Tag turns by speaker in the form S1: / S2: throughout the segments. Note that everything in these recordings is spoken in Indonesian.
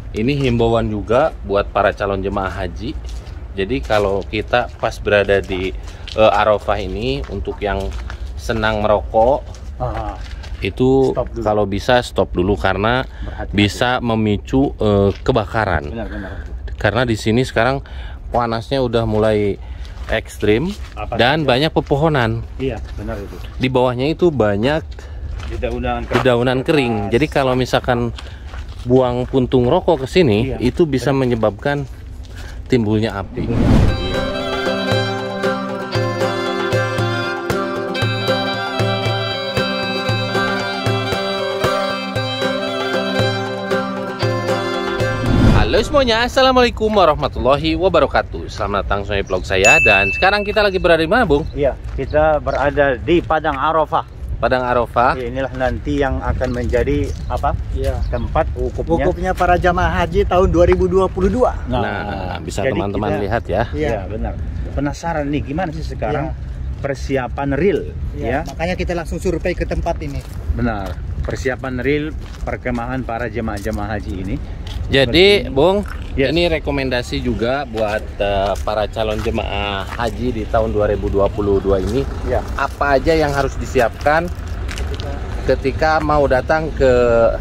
S1: Ini himbauan juga buat para calon jemaah haji. Jadi kalau kita pas berada di Arafah ini, untuk yang senang merokok itu kalau bisa stop dulu karena bisa memicu kebakaran.
S2: Benar.
S1: Karena di sini sekarang panasnya udah mulai ekstrim dan banyak pepohonan.
S2: Iya, benar itu.
S1: Di bawahnya itu banyak dedaunan kering. Jadi kalau misalkan buang puntung rokok ke sini, itu bisa menyebabkan timbulnya api. Halo semuanya, assalamualaikum warahmatullahi wabarakatuh. Selamat datang di vlog saya. Dan sekarang kita lagi berada di mana, Bung?
S2: Iya, kita berada di Padang Arafah.
S1: Padang Arafah.
S2: Inilah nanti yang akan menjadi apa? Iya, tempat
S3: wukufnya para jamaah haji tahun 2022.
S1: Nah, bisa teman-teman lihat ya.
S2: Iya, benar. Penasaran nih gimana sih sekarang persiapan real ya?
S3: Makanya kita langsung survei ke tempat ini.
S2: Benar. Persiapan real perkemahan para jemaah haji ini.
S1: Jadi, Bung, ini rekomendasi juga buat para calon jemaah haji di tahun 2022 ini. Apa aja yang harus disiapkan ketika mau datang ke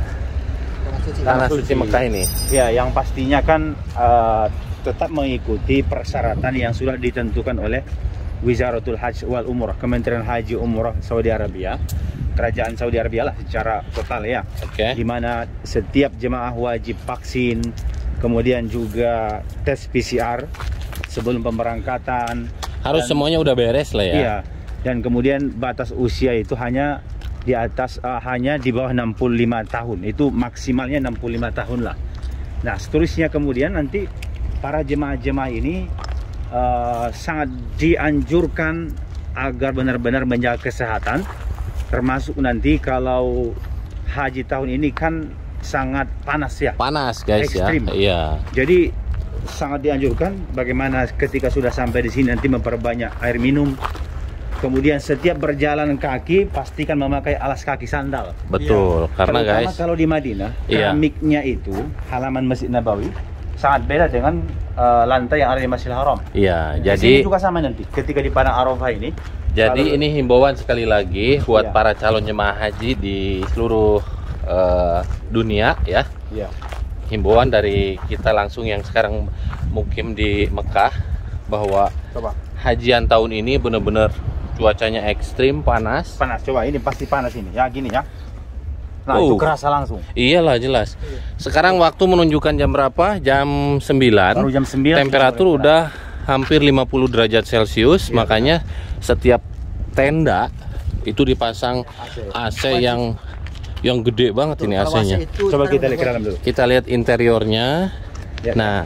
S1: Tanah Suci Mekah ini?
S2: Ya, yang pastinya kan tetap mengikuti persyaratan yang sudah ditentukan oleh Wizaratul Hajj wal Umrah, Kementerian Haji Umrah Saudi Arabia. Kerajaan Saudi Arabia lah secara total ya. Di mana setiap jemaah wajib vaksin, kemudian juga tes PCR sebelum pemberangkatan.
S1: Harus semuanya udah beres lah ya.
S2: Iya. Dan kemudian batas usia itu hanya di atas hanya di bawah 65 tahun. Itu maksimalnya 65 tahun lah. Nah, seterusnya kemudian nanti para jemaah-jemaah ini sangat dianjurkan agar benar-benar menjaga kesehatan. Termasuk nanti kalau haji tahun ini kan sangat panas ya.
S1: Panas guys. Ekstrim. Ya. Iya.
S2: Jadi sangat dianjurkan bagaimana ketika sudah sampai di sini nanti memperbanyak air minum. Kemudian setiap berjalan kaki pastikan memakai alas kaki sandal.
S1: Betul. Karena
S2: terutama
S1: guys,
S2: kalau di Madinah keramiknya itu halaman Masjid Nabawi sangat beda dengan lantai yang ada di Masjidil Haram.
S1: Iya.
S2: Di
S1: Jadi
S2: sini juga sama nanti ketika di Padang Arafah ini.
S1: Jadi ini himbauan sekali lagi buat para calon jemaah haji di seluruh dunia ya. Himbauan dari kita langsung yang sekarang mukim di Mekah bahwa hajian tahun ini benar-benar cuacanya ekstrim, panas.
S2: Coba ini pasti panas ini ya, gini ya. Nah, itu kerasa langsung.
S1: Iyalah jelas. Sekarang waktu menunjukkan jam berapa? Jam 9.
S2: Baru jam 9.
S1: Temperatur udah hampir 50 derajat Celcius, makanya setiap tenda itu dipasang AC yang gede banget ini AC-nya.
S2: Coba kita lihat ke dalam dulu.
S1: Kita lihat interiornya. Nah,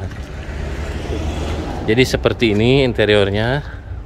S1: jadi seperti ini interiornya.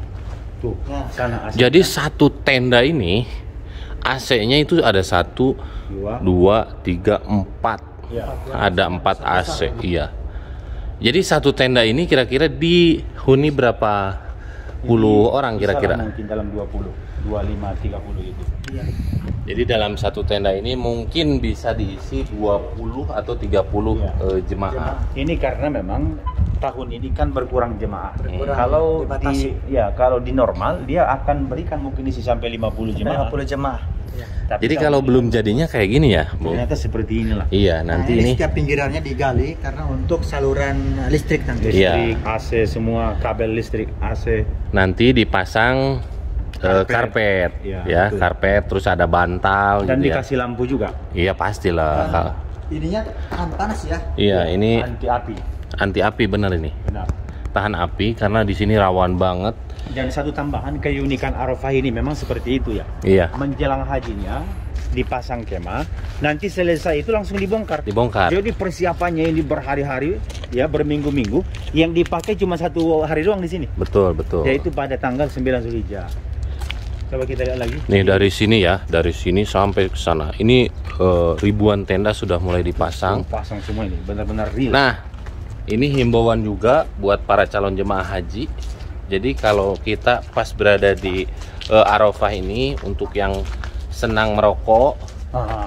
S1: Jadi satu tenda ini AC-nya itu ada 1, 2, 3, 4. Ada 4 AC. Iya. Jadi satu tenda ini kira-kira dihuni berapa puluh orang kira-kira?
S2: Mungkin dalam 20, 25, 30 itu.
S1: Jadi dalam satu tenda ini mungkin bisa diisi 20 atau 30 jemaah.
S2: Ini karena memang tahun ini kan berkurang jemaah. Kalau di normal dia akan berikan mungkin isi sampai 50 jemaah.
S3: 50 jemaah.
S1: Jadi kalau belum jadinya kayak gini ya, Bu?
S2: Ternyata seperti inilah.
S1: Iya, nanti ini
S3: setiap pinggirannya digali karena untuk saluran listrik nanti.
S2: Listrik, AC semua, kabel listrik, AC.
S1: Nanti dipasang karpet, karpet, terus ada bantal.
S2: Dan
S1: gitu
S2: dikasih lampu juga.
S1: Iya pastilah.
S3: Ininya tahan panas ya?
S1: Iya, ini
S2: anti api.
S1: Anti api benar ini.
S2: Benar.
S1: Tahan api karena di sini rawan banget.
S2: Dan satu tambahan keunikan Arafah ini memang seperti itu ya.
S1: Iya.
S2: Menjelang hajinya dipasang kemah, nanti selesai itu langsung dibongkar. Jadi persiapannya ini berhari-hari ya, berminggu-minggu. Yang dipakai cuma 1 hari doang di sini.
S1: Betul.
S2: Yaitu pada tanggal 9 Zulhijjah. Coba kita lihat lagi.
S1: Nih dari sini ya, dari sini sampai ke sana. Ini ribuan tenda sudah mulai dipasang.
S2: Pasang semua ini, benar-benar real.
S1: Nah, ini himbauan juga buat para calon jemaah haji. Jadi kalau kita pas berada di Arafah ini, untuk yang senang merokok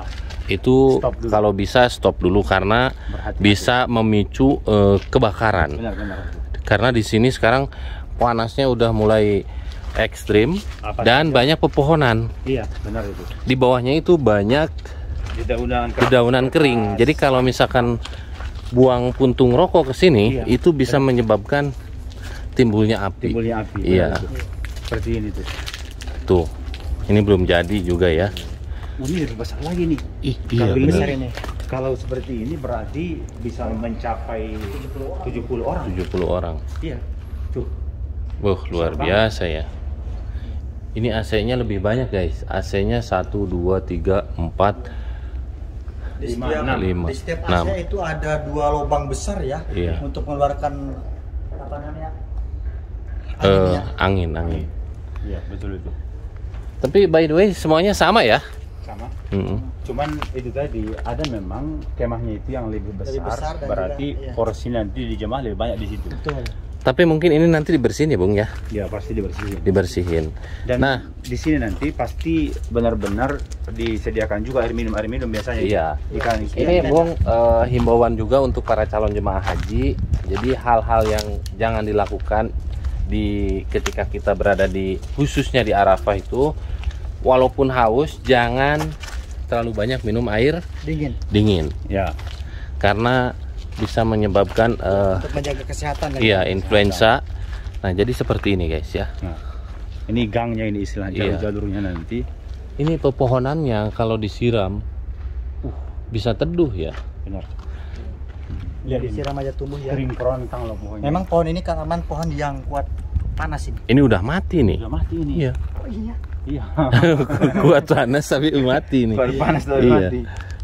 S1: itu
S2: Stop dulu.
S1: kalau bisa stop dulu karena
S2: Berhati-hati.
S1: bisa memicu kebakaran.
S2: Benar-benar.
S1: Karena di sini sekarang panasnya udah mulai ekstrim
S2: Apa
S1: dan
S2: saja?
S1: banyak pepohonan.
S2: Iya, benar itu.
S1: Di bawahnya itu banyak dedaunan kering. Jadi kalau misalkan buang puntung rokok ke sini,
S2: Iya,
S1: itu bisa menyebabkan timbulnya api.
S2: timbulnya api.
S1: Iya.
S2: Benar itu. Seperti ini tuh.
S1: Tuh. Ini belum jadi juga ya.
S2: Ini lebih besar lagi nih.
S1: Ih,
S2: Kalau
S1: iya
S3: Besar
S1: benar.
S3: ini.
S2: Kalau seperti ini berarti bisa mencapai 70 orang.
S1: 70 orang.
S2: Iya. Tuh.
S1: Wah, luar
S2: Besar
S1: biasa ya. Ini AC-nya lebih banyak, guys. AC-nya 1 2 3 4
S3: Di
S2: Lima,
S3: setiap,
S2: enam.
S3: di setiap
S1: Enam.
S3: AC itu ada 2 lubang besar ya,
S1: Iya.
S3: untuk mengeluarkan apa namanya anginnya.
S1: Angin.
S2: Iya, betul itu.
S1: Tapi by the way semuanya sama ya.
S2: Sama.
S1: Mm-mm.
S2: Cuman itu tadi ada memang kemahnya itu yang lebih besar,
S3: Lebih besar dan
S2: berarti
S3: juga, iya.
S2: porsi nanti di jemaah lebih banyak di situ.
S3: Betul.
S1: Tapi mungkin ini nanti dibersihin ya, Bung ya.
S2: Ya pasti dibersihin.
S1: Dibersihin.
S2: Dan
S1: Nah,
S2: di sini nanti pasti benar-benar disediakan juga air minum biasanya.
S1: iya.
S2: Ikan
S1: Ini Bung himbauan juga untuk para calon jemaah haji. Jadi hal-hal yang jangan dilakukan ketika kita berada khususnya di Arafah itu, walaupun haus jangan terlalu banyak minum air dingin
S2: Ya.
S1: karena bisa menyebabkan
S3: Untuk menjaga kesehatan lagi.
S1: iya influenza. Nah, jadi seperti ini guys ya.
S2: Nah, ini gangnya ini istilah
S1: Iya.
S2: jalur-jalurnya nanti.
S1: Ini pepohonannya kalau disiram bisa teduh ya.
S2: Benar.
S3: Lihat
S2: Lihat ini.
S3: disiram aja tumbuh ya.
S2: Kering kerontang loh pokoknya.
S3: Memang pohon ini tanaman pohon yang kuat panas ini.
S1: Ini udah mati nih.
S2: udah mati ini.
S1: Iya.
S3: Oh iya.
S2: Iya.
S1: Kuat panas tapi mati nih.
S2: Baru panas tapi
S1: Iya.
S2: mati.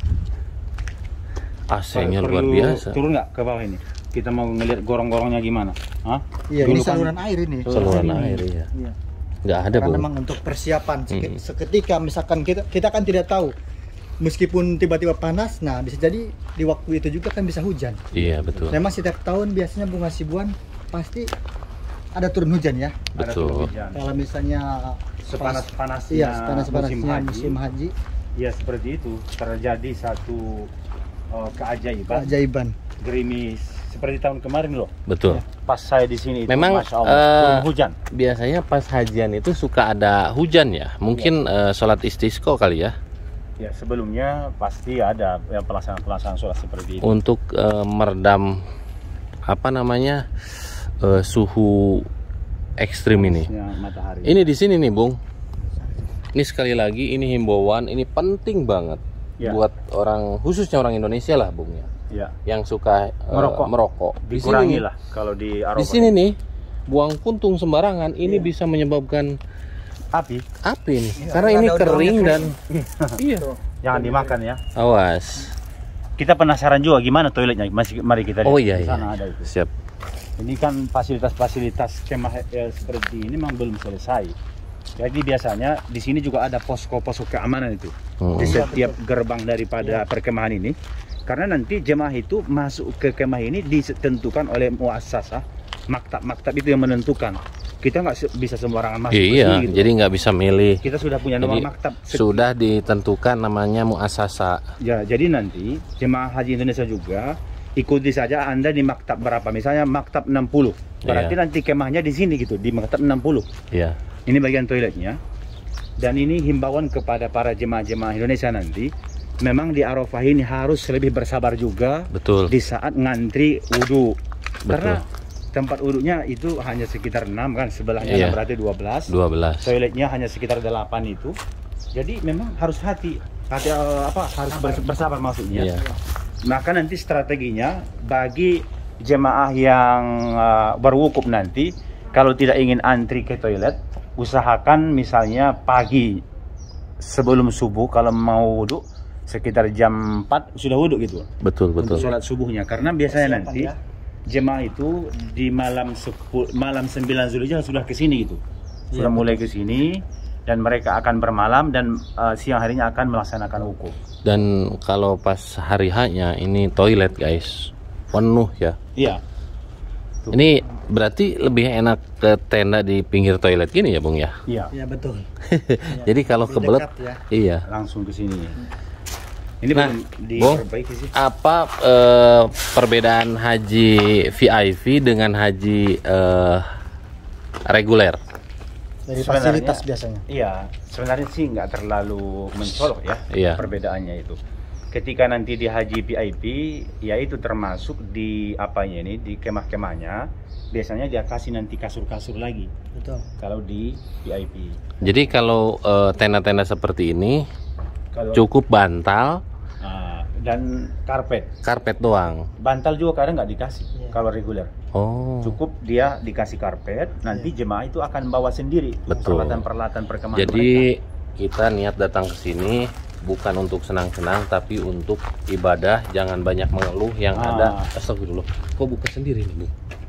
S1: AC-nya luar
S2: Perlu
S1: biasa.
S2: Turun nggak ke bawah ini? Kita mau ngeliat gorong-gorongnya gimana? Hah?
S3: Iya,
S2: Dulu
S3: ini
S2: kan-
S3: saluran air ini.
S1: Saluran
S2: ini.
S1: air ya.
S3: Iya.
S1: Nggak ada,
S3: Karena
S1: Bung.
S3: memang untuk persiapan
S1: Mm.
S3: seketika misalkan kita kan tidak tahu meskipun tiba-tiba panas, nah bisa jadi di waktu itu juga kan bisa hujan.
S1: Iya, betul.
S3: Memang setiap tahun biasanya bunga sibuan pasti ada turun hujan ya.
S2: Ada
S1: Betul.
S2: turun hujan.
S3: Kalau misalnya
S2: Sepanas-panasnya
S3: iya, sepanas-panasnya
S2: musim
S3: musim
S2: haji.
S3: haji,
S2: Ya seperti itu terjadi satu keajaiban.
S3: keajaiban.
S2: Gerimis seperti tahun kemarin loh.
S1: Betul.
S2: Pas saya di sini itu,
S1: Memang,
S2: Masya Allah, turun hujan.
S1: Biasanya pas hajian itu suka ada hujan ya. Mungkin sholat istisqa kali ya.
S2: Ya sebelumnya pasti ada ya, pelaksanaan sholat seperti itu.
S1: Untuk meredam apa namanya suhu ekstrim ini.
S2: Panasnya matahari.
S1: Ini di sini nih, Bung. Ini sekali lagi ini himbauan, ini penting banget
S2: Ya.
S1: buat orang khususnya orang Indonesia lah, Bung ya.
S2: Ya.
S1: Yang suka merokok. Di sini
S2: Dikurangi
S1: nih,
S2: lah kalau di Arafah.
S1: di sini nih buang puntung sembarangan ini
S3: Iya.
S1: bisa menyebabkan
S2: api
S1: api nih.
S3: Iya,
S1: Karena
S3: ada
S1: ini
S3: daun-daunnya
S1: kering dan
S3: kering.
S1: iya.
S2: jangan dimakan ya.
S1: Awas.
S2: Kita penasaran juga gimana toiletnya. Mari kita lihat.
S1: Oh iya
S2: Di
S1: iya.
S2: sana ada itu.
S1: Siap.
S2: Ini kan fasilitas-fasilitas kemah seperti ini memang belum selesai. Jadi biasanya di sini juga ada posko-posko keamanan itu
S1: Hmm.
S2: di setiap gerbang daripada perkemahan ini. Karena nanti jemaah itu masuk ke kemah ini ditentukan oleh muassasah, maktab-maktab itu yang menentukan. Kita nggak bisa sembarangan masuk ke
S1: Iya,
S2: sini gitu.
S1: jadi nggak bisa milih.
S2: Kita sudah punya nomor
S1: Jadi,
S2: maktab.
S1: sudah ditentukan namanya muasasa.
S2: Ya, jadi nanti jemaah haji Indonesia juga ikuti saja Anda di maktab berapa. Misalnya maktab 60. Berarti
S1: Iya.
S2: nanti kemahnya di sini gitu, di maktab 60.
S1: Iya.
S2: Ini bagian toiletnya. Dan ini himbauan kepada para jemaah-jemaah Indonesia nanti. Memang di Arafah ini harus lebih bersabar juga
S1: Betul.
S2: di saat ngantri wudhu.
S1: Betul.
S2: Karena tempat wudhunya itu hanya sekitar 6 kan, sebelahnya
S1: Iya.
S2: 6 berarti 12.
S1: 12.
S2: Toiletnya hanya sekitar 8 itu. Jadi memang harus harus bersabar maksudnya.
S1: Iya.
S2: Maka nanti strateginya bagi jemaah yang berwukuf nanti, kalau tidak ingin antri ke toilet, usahakan misalnya pagi sebelum subuh kalau mau wudhu sekitar jam 4 sudah wudhu gitu
S1: Betul,
S2: untuk
S1: betul.
S2: sholat subuhnya. Karena biasanya
S3: Persiapan
S2: nanti
S3: ya.
S2: jemaah itu di malam 9 Zulhijjah sudah ke sini gitu. Sudah mulai ke sini dan mereka akan bermalam dan siang harinya akan melaksanakan wukuf.
S1: Dan kalau pas hari H-nya ini toilet, guys. Penuh ya.
S2: Iya.
S1: Ini berarti lebih enak ke tenda di pinggir toilet gini ya, Bung ya.
S2: Iya.
S3: Iya betul.
S1: Jadi kalau
S3: Lebih
S1: kebelet
S3: dekat ya.
S1: iya.
S2: Langsung ke sini. Ini
S1: Nah,
S2: belum
S1: Bung,
S2: diperbaiki sih.
S1: apa perbedaan haji VIP dengan haji reguler?
S3: Dari
S2: Sebenarnya,
S3: fasilitas biasanya.
S2: Iya, sebenarnya sih nggak terlalu mencolok ya
S1: Iya.
S2: perbedaannya itu. Ketika nanti di haji VIP, ya itu termasuk di apanya ini, di kemah-kemahnya, biasanya dia kasih nanti kasur-kasur lagi.
S3: Betul.
S2: Kalau di VIP,
S1: Jadi kalau tenda-tenda seperti ini
S2: kalau
S1: cukup bantal,
S2: dan
S1: karpet doang.
S2: bantal juga kadang nggak dikasih
S3: Iya.
S2: kalau reguler.
S1: Oh,
S2: Cukup dia dikasih karpet, nanti jemaah itu akan bawa sendiri
S1: Betul.
S2: peralatan-peralatan perkemahan mereka.
S1: jadi kita niat datang ke sini bukan untuk senang-senang, tapi untuk ibadah. Jangan banyak mengeluh yang ada. Astagfirullah. Kok buka sendiri nih, Bu?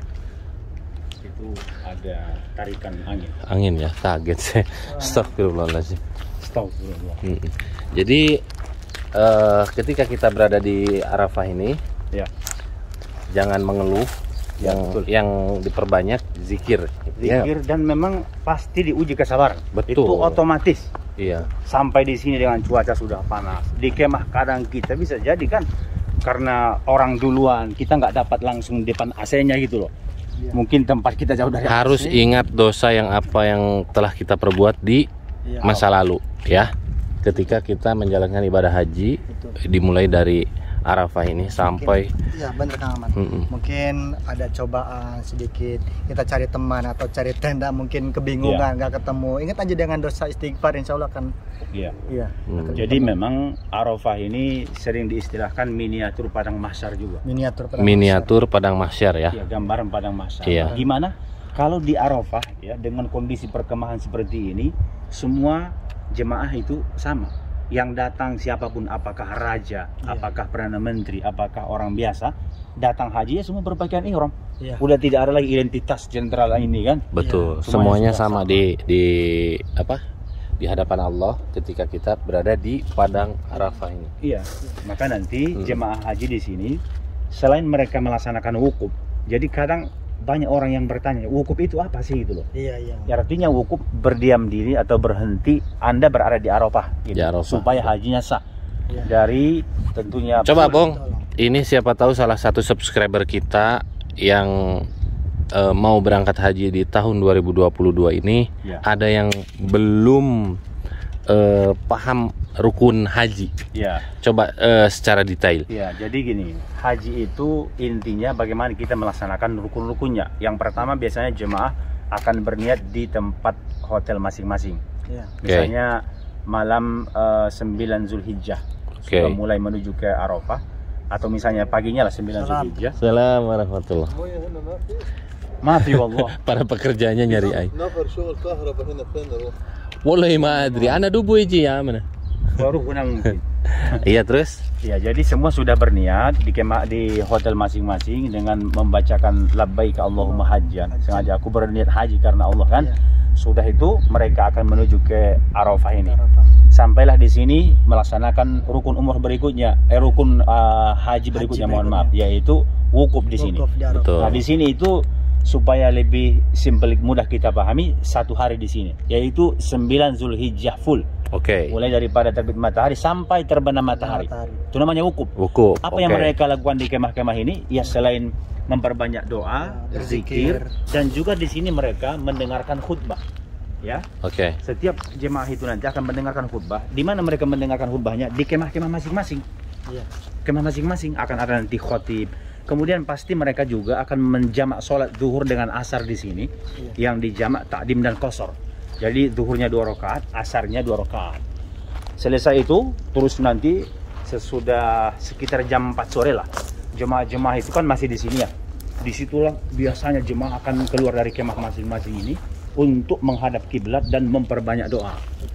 S2: Itu ada tarikan angin.
S1: Angin ya, kaget saya. Astagfirullahaladzim.
S2: Astagfirullah.
S1: Jadi ketika kita berada di Arafah ini,
S2: Ya.
S1: jangan mengeluh.
S2: Ya, betul.
S1: Yang diperbanyak zikir.
S2: Zikir dan memang pasti diuji kesabaran.
S1: Betul.
S2: Itu otomatis.
S1: Iya.
S2: Sampai di sini dengan cuaca sudah panas. Di kemah kadang kita bisa jadi kan karena orang duluan kita nggak dapat langsung depan AC-nya gitu loh.
S3: Iya.
S2: Mungkin tempat kita jauh dari
S1: Harus
S2: AC.
S1: ingat dosa yang telah kita perbuat di
S3: Iya.
S1: masa lalu, ya. Ketika kita menjalankan ibadah haji,
S3: Betul.
S1: dimulai dari Arafah ini sampai
S3: Iya, bener Kang Aman. Mungkin ada cobaan sedikit, kita cari teman atau cari tenda, mungkin kebingungan, nggak ketemu. Ingat aja dengan dosa istighfar, insya Allah kan.
S2: Iya.
S3: Iya.
S2: Jadi memang Arafah ini sering diistilahkan miniatur padang mahsyar juga.
S1: miniatur padang mahsyar ya.
S2: Ya, gambaran padang mahsyar.
S1: Iya.
S2: Gimana kalau di Arafah ya dengan kondisi perkemahan seperti ini, semua jemaah itu sama. Yang datang siapapun, apakah raja, apakah perdana menteri, apakah orang biasa, datang haji ya semua berpakaian ihram.
S3: Iya.
S2: Udah tidak ada lagi identitas jenderal ini kan.
S1: Betul.
S2: Iya,
S1: Semuanya
S2: semuanya
S1: sama di hadapan Allah ketika kita berada di padang Arafah ini.
S2: Iya. Maka nanti jemaah haji di sini selain mereka melaksanakan wukuf, jadi kadang banyak orang yang bertanya, wukuf itu apa sih gitu loh.
S3: Iya, iya.
S2: Ya, artinya wukuf berdiam diri atau berhenti Anda berada di Arafah gitu,
S1: Di Arafah.
S2: supaya hajinya sah.
S3: Iya.
S2: Dari tentunya
S1: Coba Bung,
S3: Tolong.
S1: ini siapa tahu salah satu subscriber kita yang mau berangkat haji di tahun 2022 ini,
S2: Ya.
S1: ada yang belum paham rukun haji.
S2: Ya,
S1: Coba secara detail.
S2: ya, jadi gini, haji itu intinya bagaimana kita melaksanakan rukun-rukunnya. Yang pertama biasanya jemaah akan berniat di tempat hotel masing-masing.
S3: Iya.
S2: Misalnya malam 9 Zulhijjah sudah mulai menuju ke Arafah, atau misalnya paginya lah 9 Zulhijjah.
S1: Assalamualaikum warahmatullahi.
S2: Maaf ya Allah.
S1: Para pekerjanya nyari air.
S4: نفر شغل كهرباء هنا فين نروح؟
S1: Wallahi ma adri, ana dubu iji ya mana.
S2: Baru guna mungkin.
S1: Iya terus?
S2: Ya, jadi semua sudah berniat di hotel masing-masing dengan membacakan labbaik Allahumma hajjan. Sengaja aku berniat haji karena Allah kan.
S3: Iya.
S2: Sudah itu mereka akan menuju ke Arafah ini.
S3: Arafah.
S2: Sampailah di sini melaksanakan rukun umrah berikutnya, rukun haji berikutnya, mohon maaf, yaitu wukuf di sini.
S3: Wukuf di Arafah.
S1: Betul.
S2: Nah, di sini itu supaya lebih simpel mudah kita pahami, 1 hari di sini, yaitu 9 Zulhijjah full.
S1: Oke.
S2: Mulai daripada terbit matahari sampai terbenam matahari. Itu namanya wukuf.
S1: Wukuf.
S2: Apa yang mereka lakukan di kemah-kemah ini? Ya, selain memperbanyak doa, berzikir, dan juga di sini mereka mendengarkan khutbah. Ya,
S1: Oke.
S2: setiap jemaah itu nanti akan mendengarkan khutbah. Di mana mereka mendengarkan khutbahnya? Di kemah-kemah masing-masing.
S3: Iya.
S2: Kemah masing-masing akan ada nanti khotib. Kemudian pasti mereka juga akan menjamak sholat zuhur dengan asar di sini, yang dijamak takdim dan qasar. Jadi zuhurnya 2 rakaat, asarnya 2 rakaat. Selesai itu, terus nanti sesudah sekitar jam 4 sore lah, jemaah-jemaah itu kan masih di sini ya. Disitulah biasanya jemaah akan keluar dari kemah masing-masing ini untuk menghadap kiblat dan memperbanyak doa.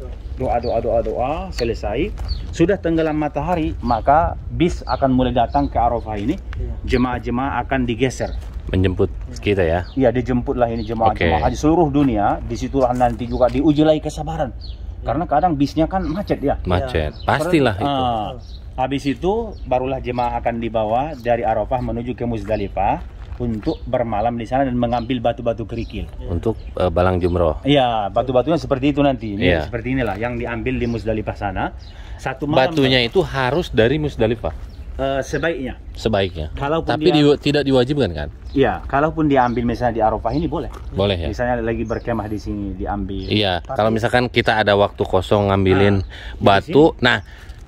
S2: Doa, selesai. Sudah tenggelam matahari, maka bis akan mulai datang ke Arafah ini. Jemaah-jemaah akan digeser.
S1: Menjemput kita ya.
S2: Iya, dijemputlah ini jemaah-jemaah haji seluruh dunia. Disitulah nanti juga diuji lagi kesabaran. Karena kadang bisnya kan macet ya.
S1: Macet. Pastilah itu.
S2: Habis itu barulah jemaah akan dibawa dari Arafah menuju ke Muzdalifah. untuk bermalam di sana dan mengambil batu-batu kerikil.
S1: Untuk Balang Jumroh.
S2: Iya, batu-batunya seperti itu nanti. Ini
S1: Iya.
S2: seperti inilah yang diambil di Muzdalifah sana. Satu malam.
S1: Batunya itu harus dari Muzdalifah.
S2: Sebaiknya.
S1: Sebaiknya.
S2: Kalaupun
S1: Tapi
S2: dia-
S1: tidak diwajibkan kan?
S2: Iya, kalaupun diambil misalnya di Arafah ini boleh.
S1: Boleh ya.
S2: Misalnya lagi berkemah di sini diambil.
S1: Iya, kalau misalkan kita ada waktu kosong ngambilin
S2: di
S1: batu, nah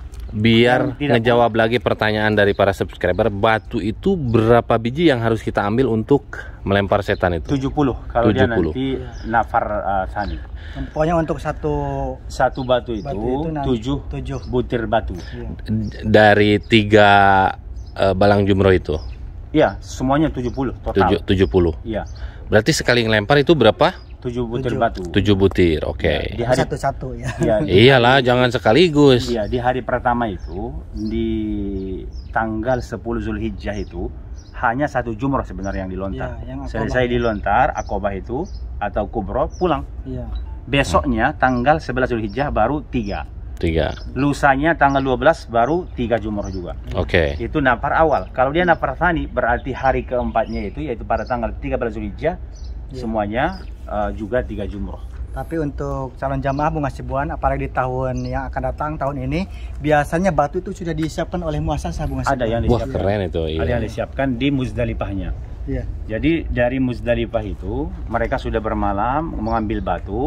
S1: biar
S2: Yang tidak
S1: ngejawab lagi pertanyaan dari para subscriber, batu itu berapa biji yang harus kita ambil untuk melempar setan itu?
S2: 70 kalau dia
S1: 70.
S2: nanti nafar sani.
S3: Pokoknya untuk satu
S2: Satu batu itu,
S3: nanti
S2: 7 butir batu.
S1: Dari 3 Balang Jumroh itu?
S2: Iya, semuanya 70 total.
S1: 70.
S2: Iya,
S1: Berarti sekali ngelempar itu berapa?
S2: 7 butir
S3: 7.
S2: batu.
S1: 7 butir, oke.
S2: Di hari
S3: satu-satu ya.
S2: iya,
S1: Iyalah, jangan sekaligus.
S2: iya, di hari pertama itu di tanggal 10 Zulhijjah itu hanya 1 jumrah sebenarnya yang dilontar.
S3: Iya, yang Aqabah.
S2: Selesai dilontar Aqabah itu atau kubro pulang.
S3: Iya.
S2: Besoknya tanggal 11 Zulhijjah baru 3.
S1: 3.
S2: Lusanya tanggal 12 baru 3 jumrah juga.
S1: Oke.
S2: Itu nafar awal. Kalau dia nafar tsani berarti hari keempatnya itu yaitu pada tanggal 13 Zulhijjah semuanya juga 3 jumrah.
S3: Tapi untuk calon jamaah Bung Hasibuan, apalagi di tahun yang akan datang tahun ini, biasanya batu itu sudah disiapkan oleh muasasah Bung Hasibuan.
S2: Ada yang
S1: Wah,
S2: disiapkan.
S1: keren itu.
S2: Ada
S1: Iya.
S2: yang disiapkan di Muzdalifahnya.
S3: Iya.
S2: Jadi dari Muzdalifah itu mereka sudah bermalam mengambil batu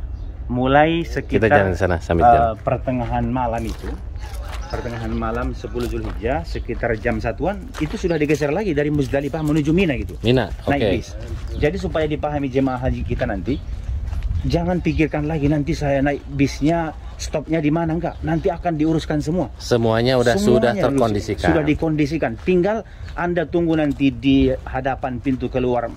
S2: mulai
S1: Kita
S2: sekitar
S1: jalan ke sana sambil jalan.
S2: pertengahan malam itu. Pertengahan malam 10 Zulhijjah sekitar jam 1-an itu sudah digeser lagi dari Muzdalifah menuju Mina gitu.
S1: Mina, oke.
S2: Naik bis. Jadi supaya dipahami jemaah haji kita nanti, jangan pikirkan lagi nanti saya naik bisnya stopnya di mana, enggak. Nanti akan diuruskan semua.
S1: Semuanya sudah
S2: Semuanya
S1: terkondisikan.
S2: Sudah dikondisikan. Tinggal Anda tunggu nanti di hadapan pintu keluar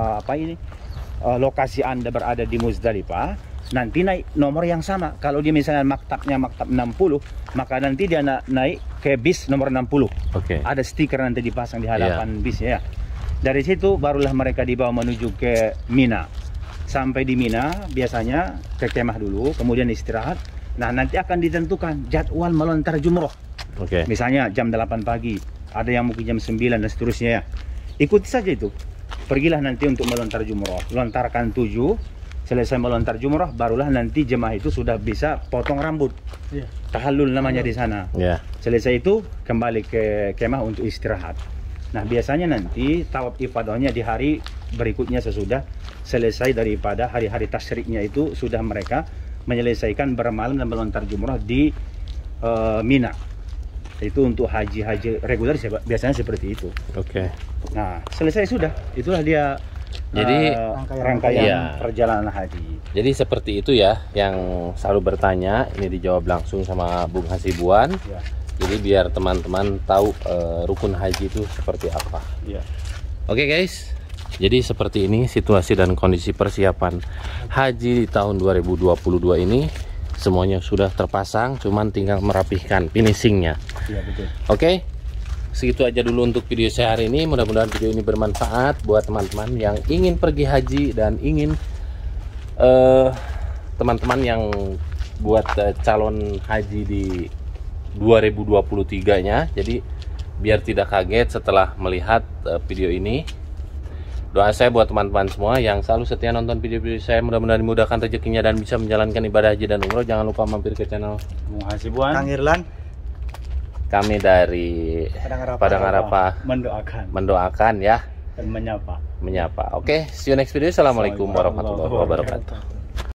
S2: lokasi Anda berada di Muzdalifah. Nanti naik nomor yang sama. Kalau dia misalnya maktabnya maktab 60, maka nanti dia naik ke bis nomor 60.
S1: Oke.
S2: Ada stiker nanti dipasang di hadapan bis ya. Dari situ barulah mereka dibawa menuju ke Mina. Sampai di Mina biasanya ke kemah dulu, kemudian istirahat. Nah, nanti akan ditentukan jadwal melontar jumroh.
S1: Oke.
S2: Misalnya jam 8 pagi, ada yang mungkin jam 9 dan seterusnya ya. Ikuti saja itu. Pergilah nanti untuk melontar jumroh. Lontarkan 7, selesai melontar jumroh, barulah nanti jemaah itu sudah bisa potong rambut.
S3: Iya.
S2: Tahallul namanya di sana.
S1: Ya.
S2: Selesai itu kembali ke kemah untuk istirahat. Nah, biasanya nanti tawaf ifadahnya di hari berikutnya sesudah selesai daripada hari-hari tasyriknya itu sudah mereka menyelesaikan bermalam dan melontar jumrah di Mina. Itu untuk haji-haji reguler biasanya seperti itu.
S1: Oke.
S2: Nah, selesai sudah. Itulah dia
S1: Jadi,
S2: rangkaian
S1: iya.
S2: perjalanan haji.
S1: Jadi seperti itu ya yang selalu bertanya, ini dijawab langsung sama Bung Hasibuan.
S2: Ya.
S1: Jadi biar teman-teman tahu rukun haji itu seperti apa.
S2: Ya.
S1: Oke guys. Jadi seperti ini situasi dan kondisi persiapan haji di tahun 2022 ini. Semuanya sudah terpasang, cuman tinggal merapihkan finishingnya.
S2: Iya, betul.
S1: Oke, segitu aja dulu untuk video saya hari ini. Mudah-mudahan video ini bermanfaat buat teman-teman yang ingin pergi haji dan ingin teman-teman yang buat calon haji di 2023-nya. Jadi biar tidak kaget setelah melihat video ini. Doa saya buat teman-teman semua yang selalu setia nonton video-video saya, mudah-mudahan dimudahkan rezekinya dan bisa menjalankan ibadah haji dan umroh. Jangan lupa mampir ke channel
S2: Bung Hasibuan,
S3: Kang Irlan,
S1: kami dari Padang Arafah
S2: mendoakan
S1: ya
S2: dan menyapa.
S1: menyapa. Oke, see you next video. Assalamualaikum warahmatullahi wabarakatuh.